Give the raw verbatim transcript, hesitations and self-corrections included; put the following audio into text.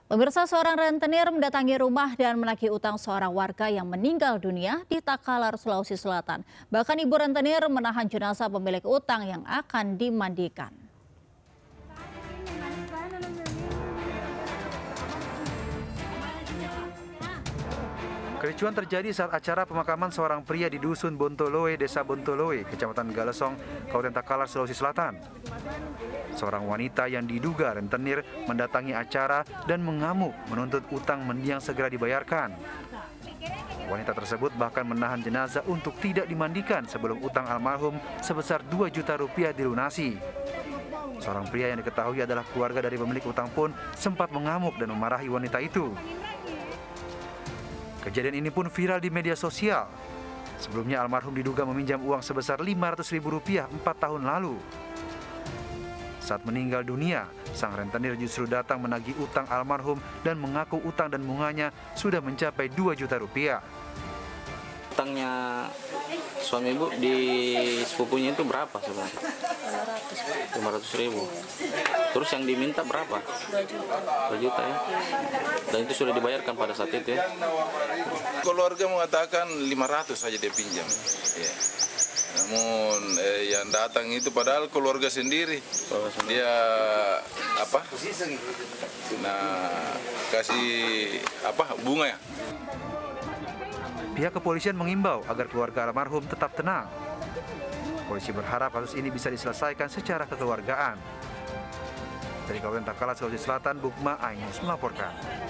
Pemirsa, seorang rentenir mendatangi rumah dan menagih utang seorang warga yang meninggal dunia di Takalar, Sulawesi Selatan. Bahkan ibu rentenir menahan jenazah pemilik utang yang akan dimandikan. Kericuan terjadi saat acara pemakaman seorang pria di Dusun Bontoloe, Desa Bontoloe, Kecamatan Galesong, Kabupaten Takalar, Sulawesi Selatan. Seorang wanita yang diduga rentenir mendatangi acara dan mengamuk menuntut utang mendiang segera dibayarkan. Wanita tersebut bahkan menahan jenazah untuk tidak dimandikan sebelum utang almarhum sebesar dua juta rupiah dilunasi. Seorang pria yang diketahui adalah keluarga dari pemilik utang pun sempat mengamuk dan memarahi wanita itu. Kejadian ini pun viral di media sosial. Sebelumnya almarhum diduga meminjam uang sebesar lima ratus ribu rupiah empat tahun lalu. Saat meninggal dunia, sang rentenir justru datang menagih utang almarhum dan mengaku utang dan bunganya sudah mencapai dua juta rupiah. Utangnya suami ibu di sepupunya itu berapa sebenarnya? lima ratus ribu. Terus yang diminta berapa? dua juta ya. Dan itu sudah dibayarkan pada saat itu ya. Keluarga mengatakan lima ratus saja dia pinjam. Ya. Namun eh, yang datang itu padahal keluarga sendiri. Dia apa? Nah, kasih apa? Bunga ya. Pihak kepolisian mengimbau agar keluarga almarhum tetap tenang. Polisi berharap kasus ini bisa diselesaikan secara kekeluargaan. Dari Kabupaten Takalar, Sulawesi Selatan, Bukma Ainus melaporkan.